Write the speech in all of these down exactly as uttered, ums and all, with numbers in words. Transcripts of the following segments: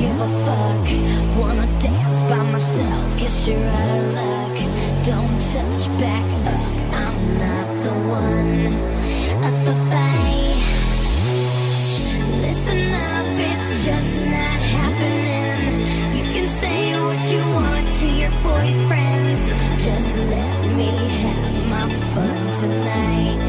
give a fuck. Wanna dance by myself, guess you're out of luck. Don't touch, back up, I'm not the one. Up, up, bye. Listen up, it's just not happening. You can say what you want to your boyfriends. Just let me have my fun tonight.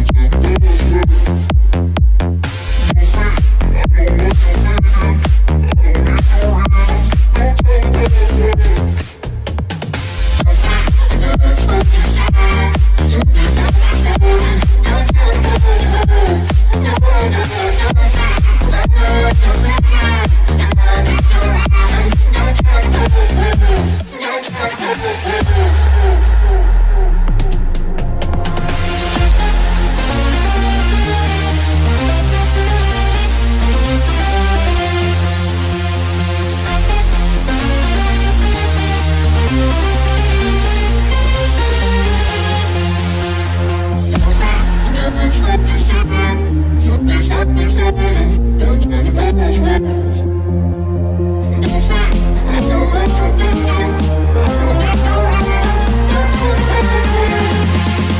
Don't 'cause it hurts. Don't try, I know what you're thinking. Don't make no reasons. Don't tell me 'cause it hurts.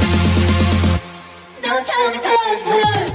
Don't tell me 'cause it hurts.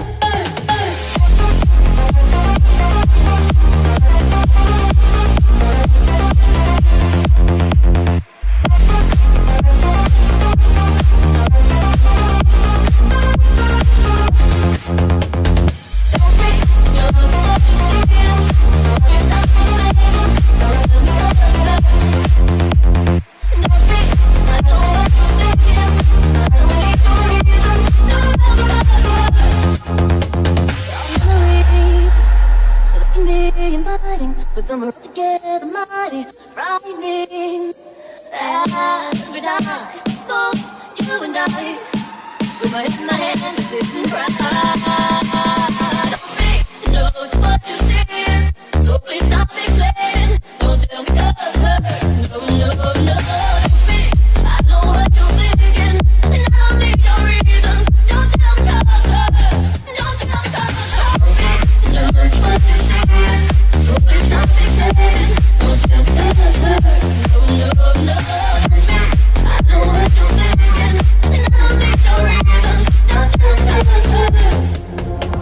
But some are together mighty frightening. As we die, both you and I, with my head in my hands and sit and cry. Don't speak, know just what you're seeing, so please stop explaining. Don't tell me 'cause it hurts. No, no, no. Don't speak, I know what you're thinking, and I don't need your reasons. Don't tell me 'cause it hurts. Don't tell me 'cause it hurts. Don't speak, know just what you're seeing, so please stop explaining. Don't tell me 'cause it hurts. No, no, no. Don't speak, I know what you're thinking, and I don't need your reasons. Don't tell me 'cause it hurts.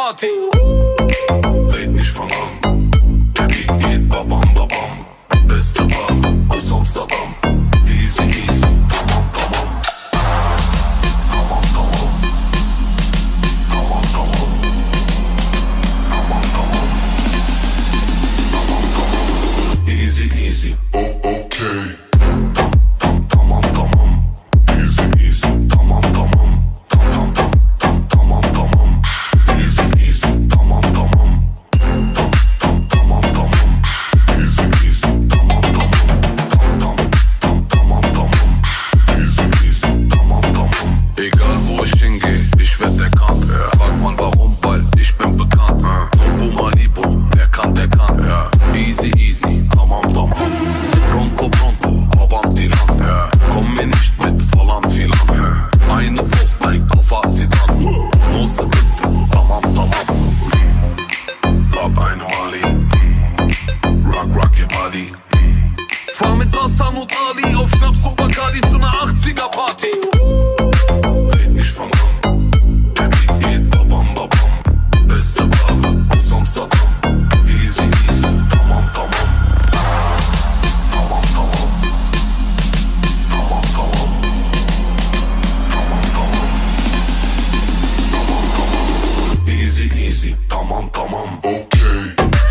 Party. Red nicht von an, der Beat geht babam babam. Beste Ware aus Amsterdam. Easy easy, tamam tamam. Tamam tamam. Tamam tamam. Tamam tamam. Tamam tamam. Easy easy, oh okay. Tam tam tamam tamam. Easy easy, tamam tamam. Tam tam tam tam tamam tamam. Easy easy, tamam tamam. Tam tam tamam tamam. Easy easy, tamam tamam. Tam tam tam tamam tamam. Easy easy, tamam tamam. Egal wo ich hingehe, ich werd erkannt. Ja. Frag mal warum, weil ich bin bekannt. Ja. Nobu Malibu, wer kann, der kann. Ja. Easy easy, tamam tamam. Pronto pronto, avanti lang. Ja. Komm mir nicht mit falan filan. Ja. Eine Faust neigt auf Azidan. Los der Dritte, tamam tamam. Drop eine Mali. Rock rock your body. Fahr mit Hassan und Ali auf Schnaps und Bacardi zu ner achtziger Party. Red nicht von an, der Beat geht babam babam. Beste Ware aus Amsterdam. Easy easy, tamam tamam. Tamam tamam. Tamam tamam. Tamam tamam. Tamam tamam. Easy easy, tamam tamam. Okay.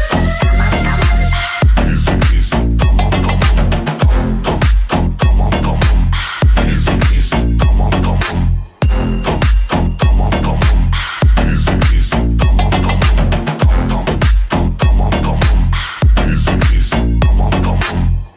Easy easy, tamam tamam. Tam tam tam tamam tamam. Easy easy, tamam tamam. Tam tam tamam tamam. Easy easy, tamam tamam. Tam tam tam tamam tamam. Easy easy, tamam tamam.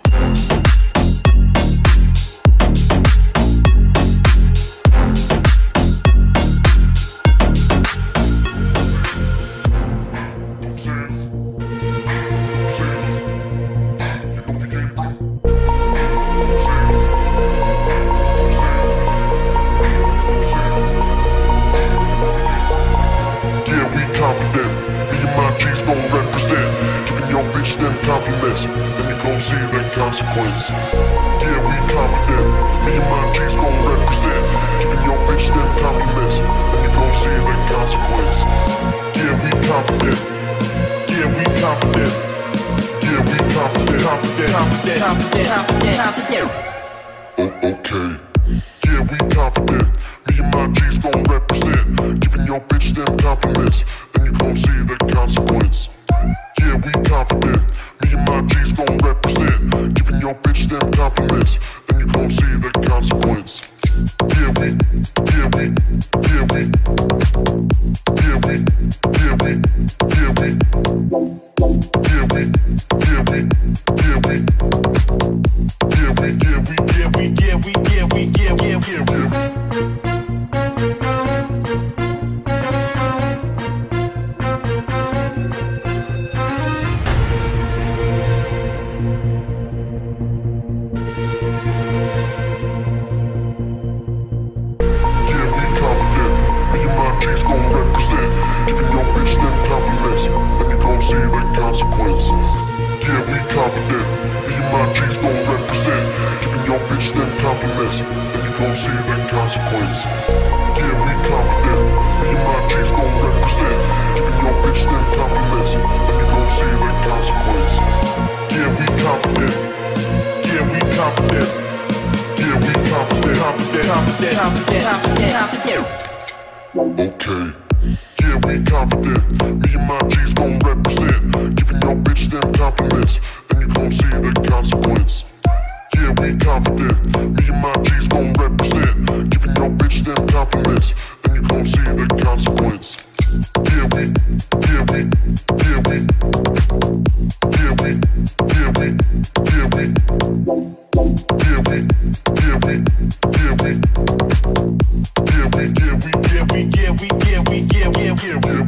Yeah, we confident. Me and my G's gon' represent. Giving your bitch them compliments, then you gon' see the consequence. Yeah, we confident. Me and my G's gon' represent. Giving your bitch them compliments, then you gon' see the consequence. Yeah, we confident. Yeah, we confident. Yeah, we confident. Confident. Confident. Confident. Confident. Confident. Oh, okay. Yeah, we confident. Me and my G's gon' represent. Giving your bitch them compliments, then you gon' see the consequence. Yeah, we confident. Me and my G's gon' represent. Giving your bitch them compliments, then you gon' see the consequence. Yeah, we, yeah, we, yeah, we, yeah, we, yeah, we, yeah, we, yeah, we, yeah, we, yeah, we, yeah, we, yeah, we, yeah, we, yeah, we, yeah, we, yeah, yeah, yeah, yeah. Yeah, we confident. Me and my G's gon' represent. Giving your bitch them compliments, then you gon' see the consequence. Yeah, we confident. Me and my G's gon' represent. Giving your bitch them compliments, then you gon' see the consequence. Yeah, we confident. Me and my G's gon' represent. Giving your bitch them compliments, then you gon' see the consequence. Yeah, we confident. Yeah, we confident. Yeah, we confident. Confident. Confident. Confident. Confident. Confident. Okay. Yeah, we confident. Me and my G's gon' represent. Giving your bitch them compliments, then you gon' see the consequence. Yeah, we confident. Me and my G's gon' represent. Giving your bitch them compliments, then you gon' see the consequence. Yeah, we, yeah, we, yeah, we, yeah, we, yeah, we, yeah, we, yeah, we, yeah, we, yeah, we, yeah, we, yeah, we, yeah, we, yeah, we, yeah, we, yeah, yeah, yeah, yeah.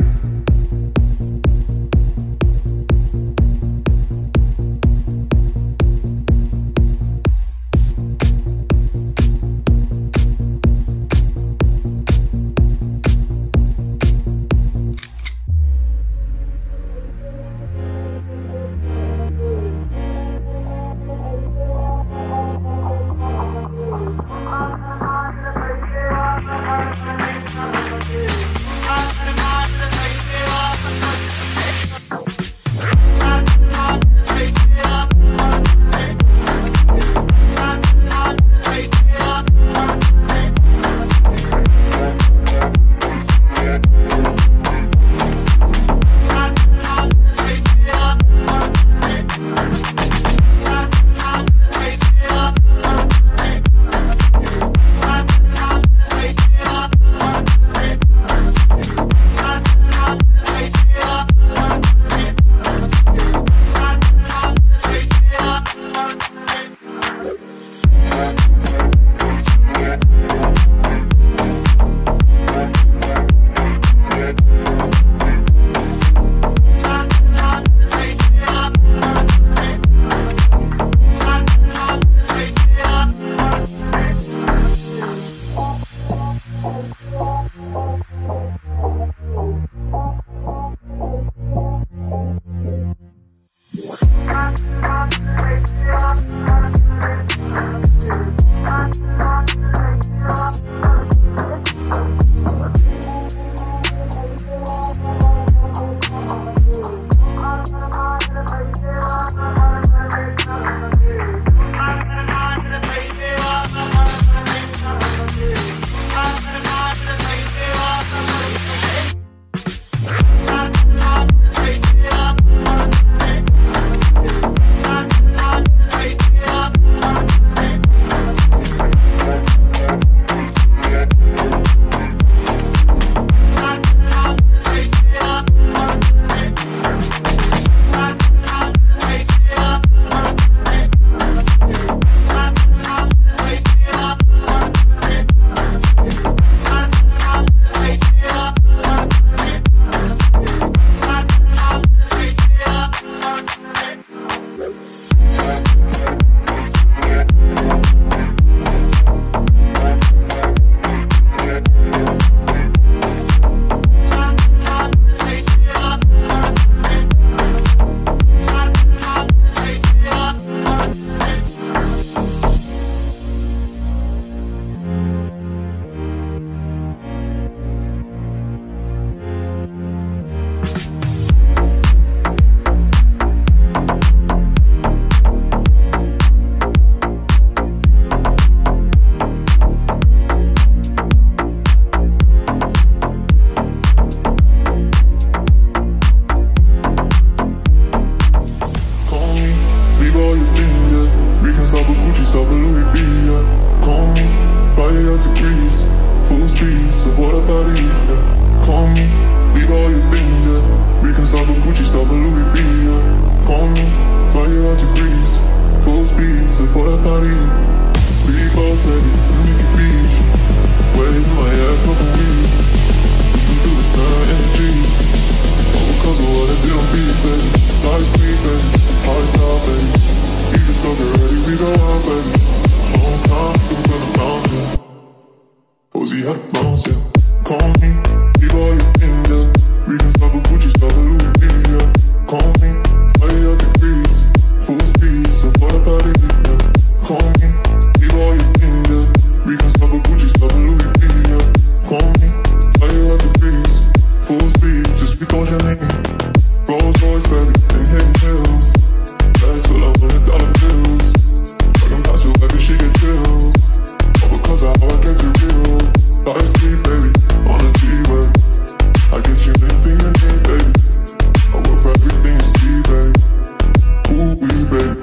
for that party. Speed boss, baby, Mickey Beach. Waves in my ass, smoking weed. We do the sun energy. All because of what I did on beats, baby. Life sweet, baby, hard style, baby. You just go get ready, we go out, baby. Long time, I'm gonna bounce, yeah. Posey had a bounce, yeah. Call me, leave all your things, yeah. We can stop a Gucci, stop a Louis V, yeah. Call me, fly out the grease. Full speed, so for the party, yeah. Call me, leave all your things, yeah. We can stop a Gucci, stop a Louis V, yeah. Call me, fly out the grease. Full speed, just speak on your name. Rolls Royce, baby, and hitting pills. Bags full of hundred dollar bills. Talking about your life and she get chills. All because of how I get you real. Life sleep, baby, on a G-Way. I get you anything you need, baby. I work for everything you see, baby. Ooh, wee, baby.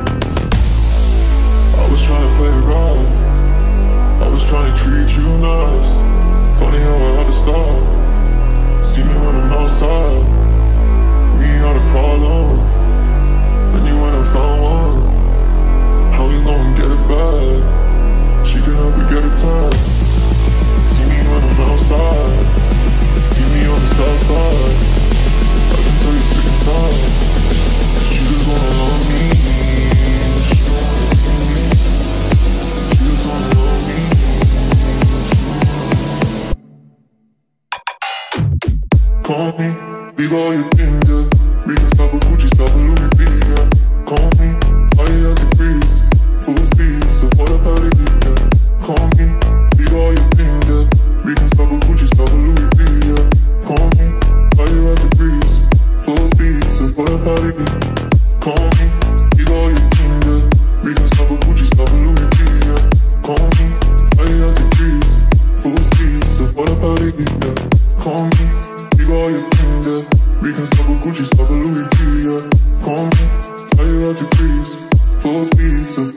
I was trying to play it right. I was trying to treat you nice. Funny how I had to stop. See me when I'm outside. We ain't had a problem. Then you went and found one. How you gonna get it back? She can help you get it time. See me when I'm outside. See me on the south side. I can tell you're sick inside. Cause you just wanna love me. She don't wanna love me. She just wanna love me. Call me, leave all your things, yeah. We can stop a Gucci, stop a Louis V, yeah. Call me, fly out the breeze. Full speed, so for the party, yeah. Call me, leave all your things, yeah. We can stop a Gucci, stop a Louis V, yeah. Call me, fly out the breeze. Full speed, so for the party, yeah. Call me, leave all your things, yeah. We can stop a Gucci, stop a Louis V, yeah. Call me, fly out the breeze. Full speed, so for the party, yeah. Call me, leave all your things, yeah. We can stop a Gucci, stop a Louis V, yeah. Call me, fly out the breeze. Full speed, so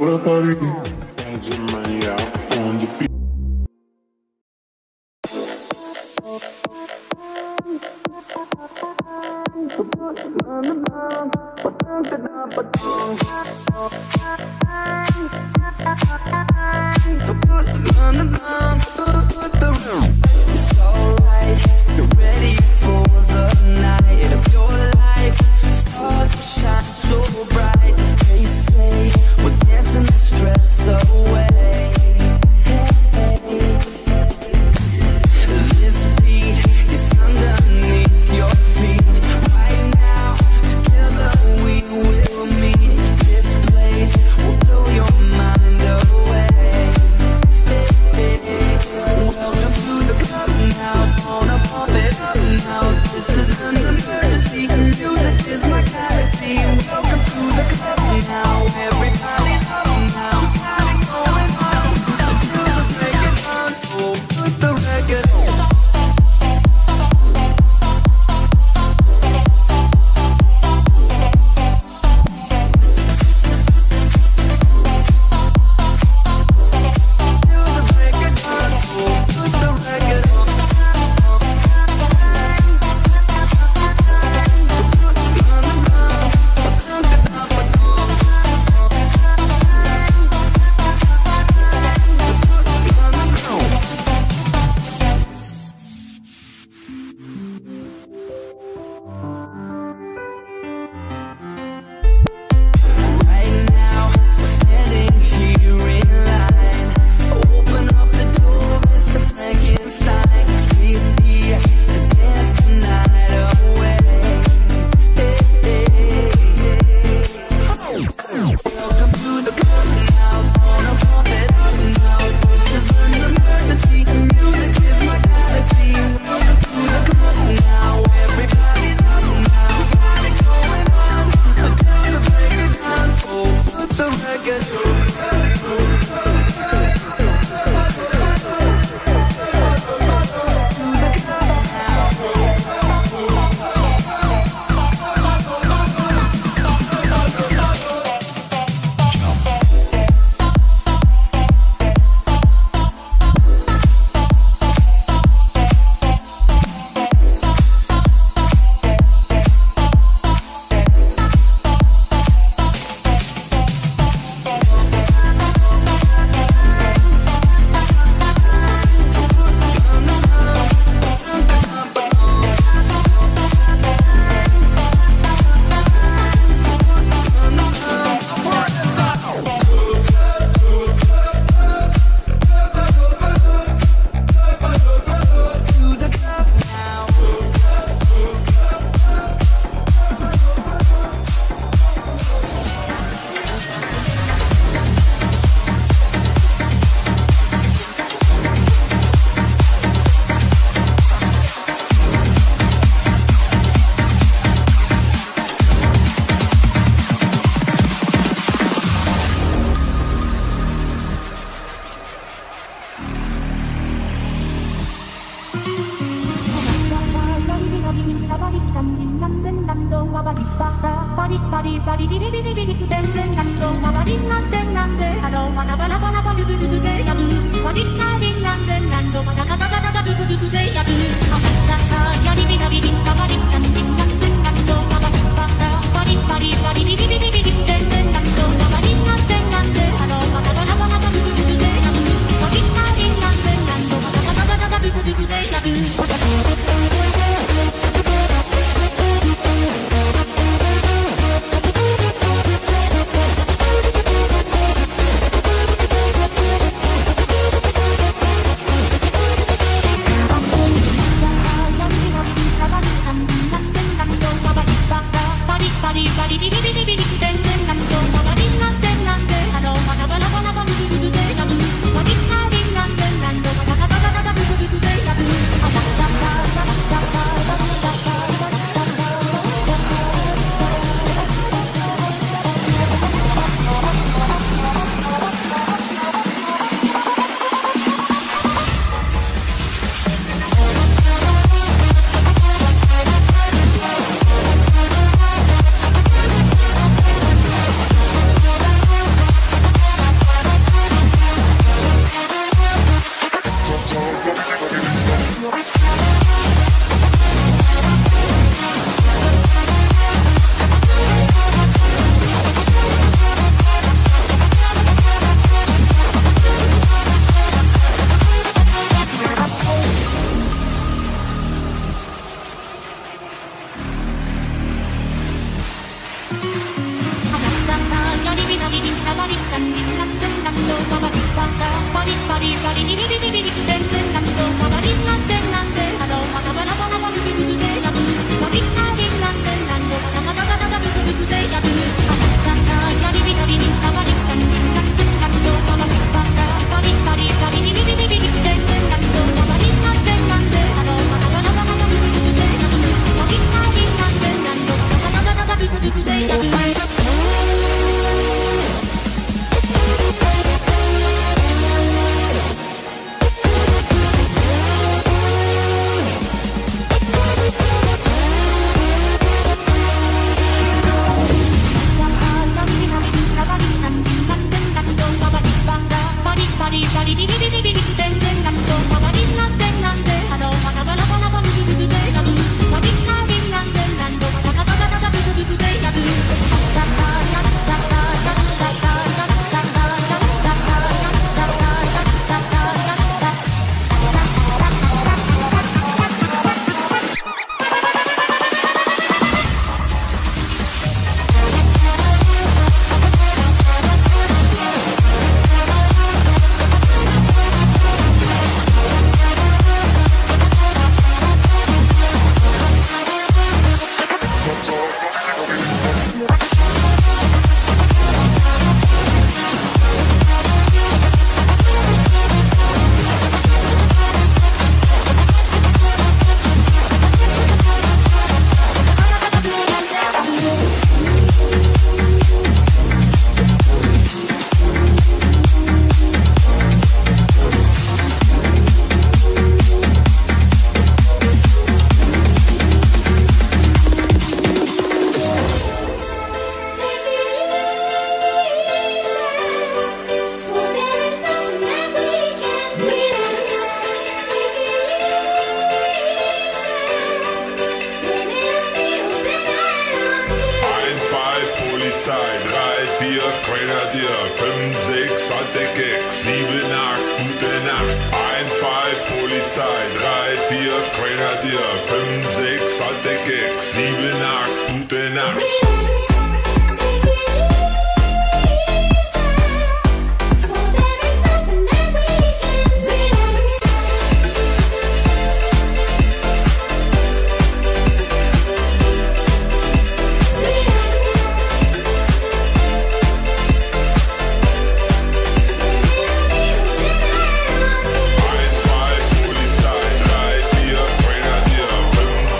eins, zwei, Polizei, drei, vier, Grenadier, fünf,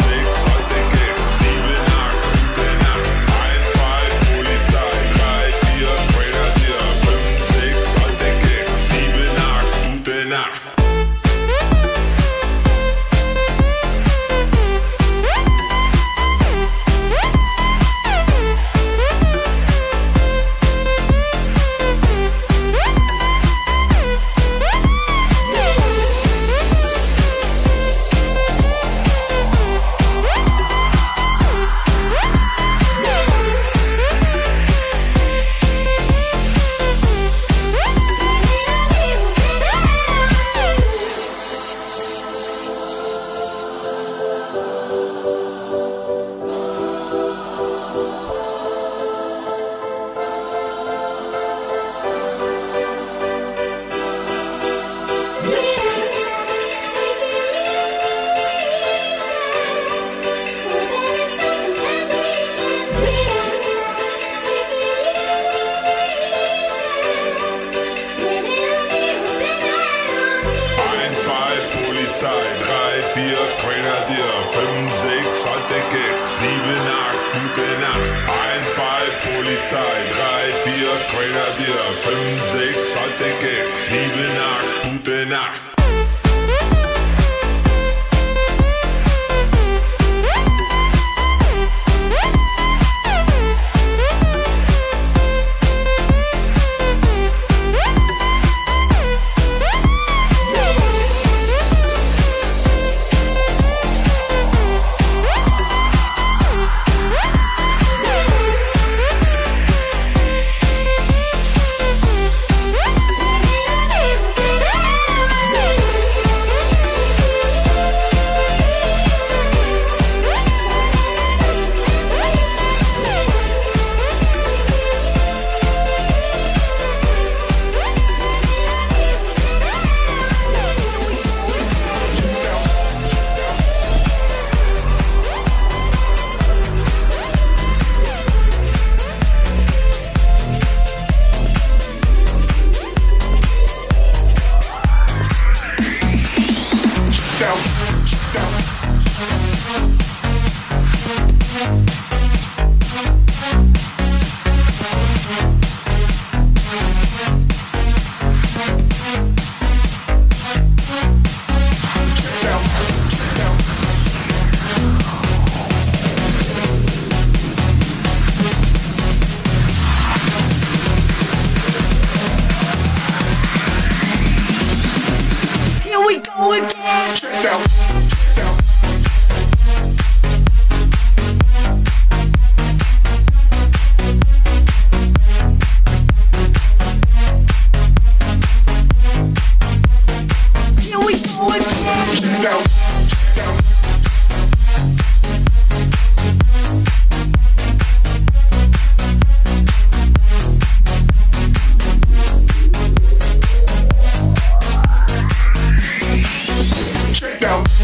fünf, sechs, alte Keks, sieben, acht, gute Nacht. Check down.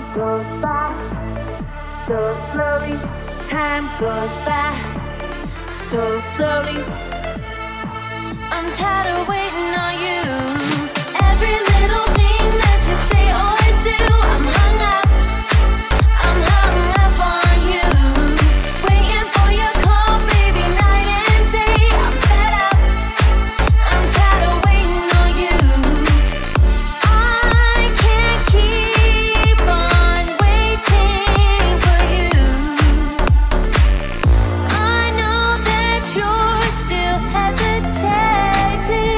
goes by so slowly. Time goes by so slowly. I'm tired of waiting on you. Every little thing that you say or do, I'm hung up. I'm hung up on you. Waiting for your call, baby, night and day. I'm fed up. I'm tired of waiting on you. I can't keep on waiting for you. I know that you're still hesitating.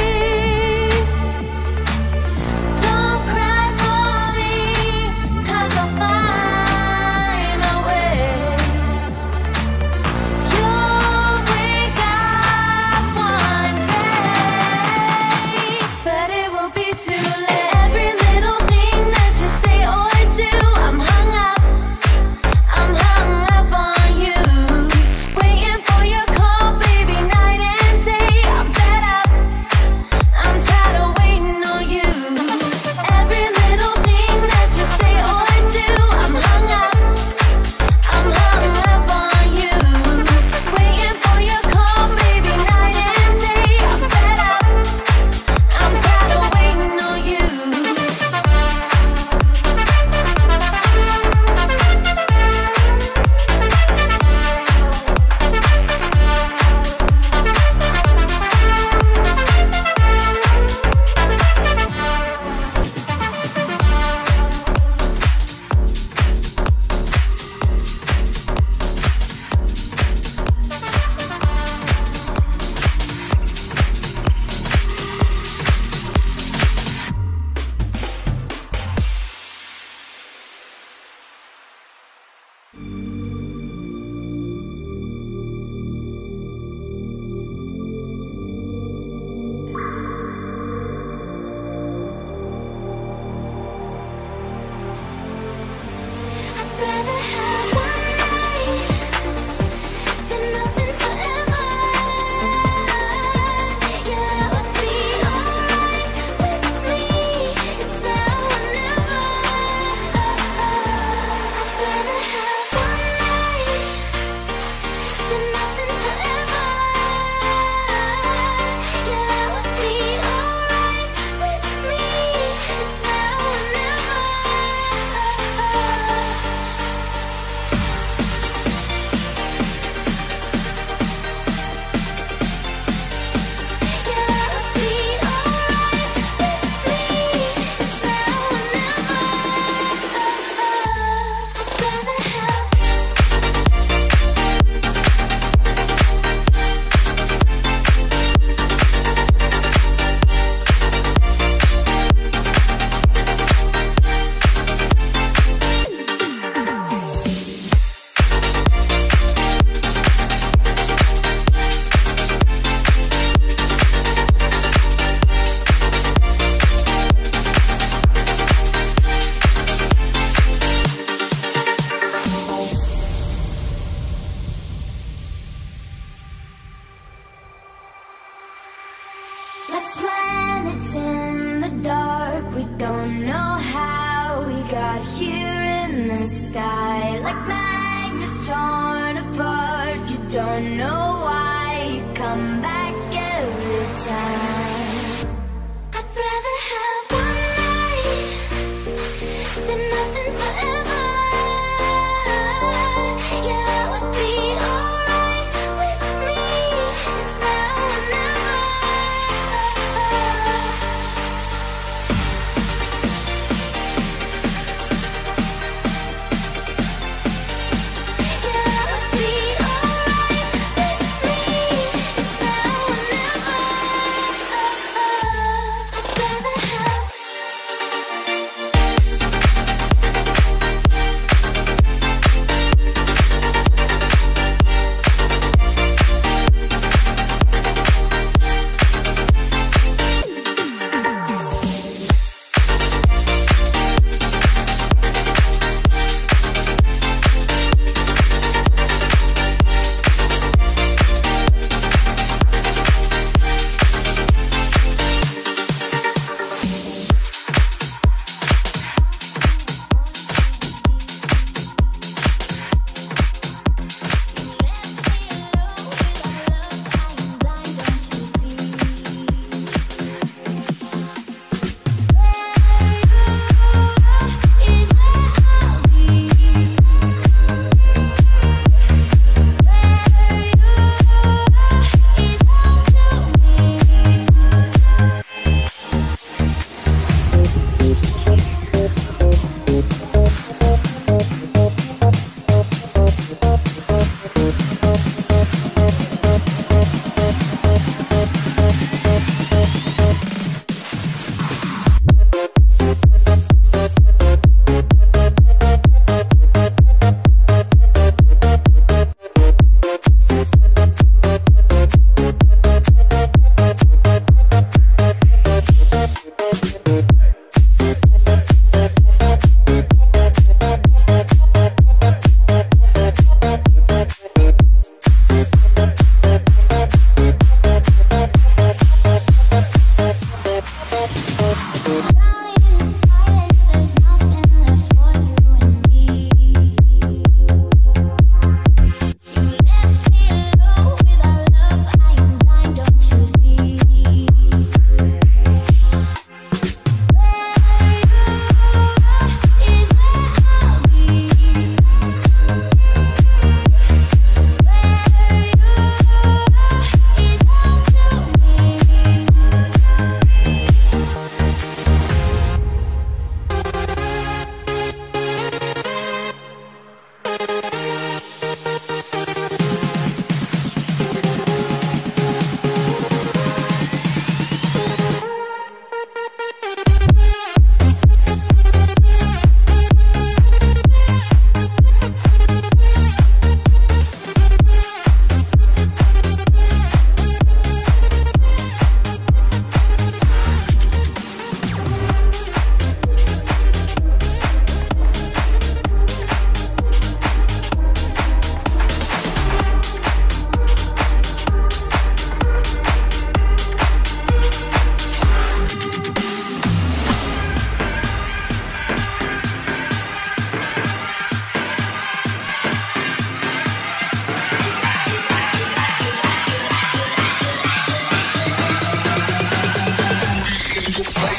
Don't cry for me, 'cause I'll find my way. You'll wake up one day, but it will be too late. Every little thing that you say or do, I'm hung up. I'm hung up on you. Waiting for your call, baby, night and day. I'm fed up. I'm tired of waiting on you. Every little thing that you say or do, I'm hung up. I'm hung up on you. Waiting for your call, baby, night and day. I'm fed up. I'm tired of waiting on you. I'd rather have one night than nothing forever. Yeah, it would be alright with me. It's now or never. I'd rather have one night than nothing forever. Yeah, it would be alright with me. It's now or never. Like planets in the dark, we don't know how we got here in the sky. Like magnets torn apart, you don't know why. You come back every time. I'd rather have one night than nothing forever. Yeah, it would be alright with me. It's now or never.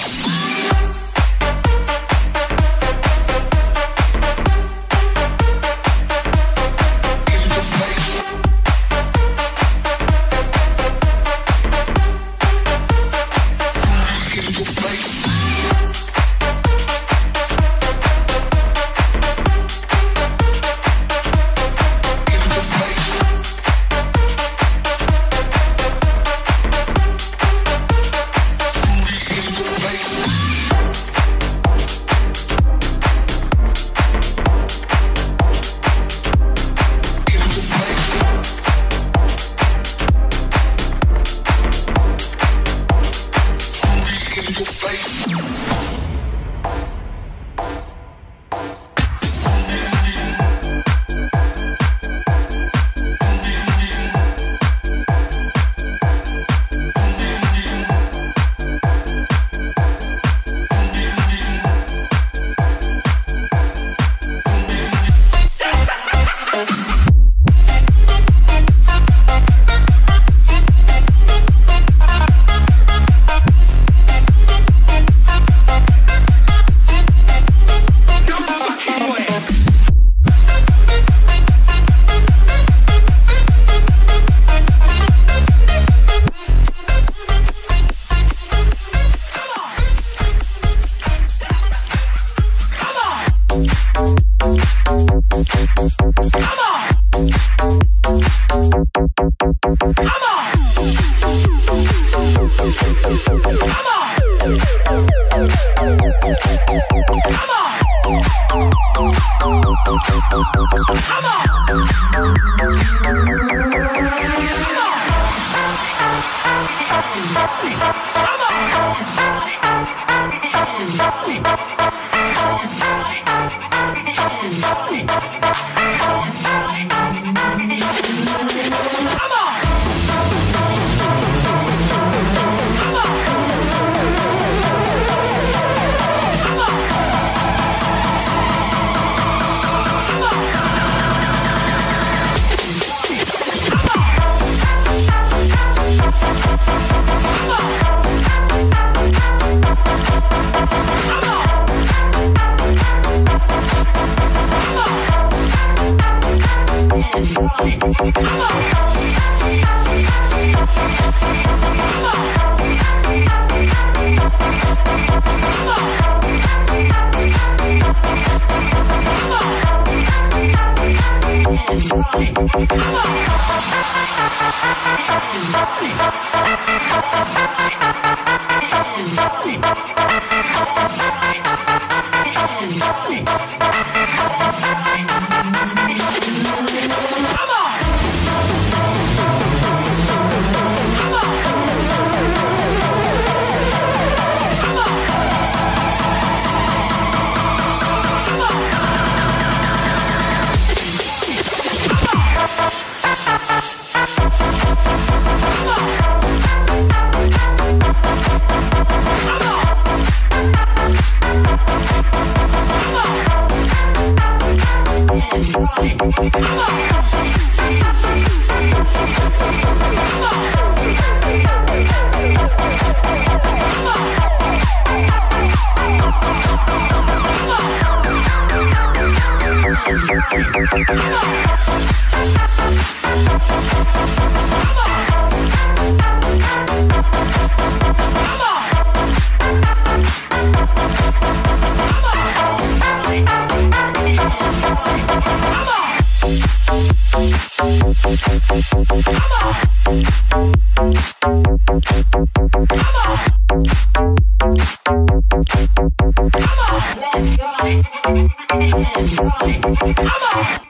Come on!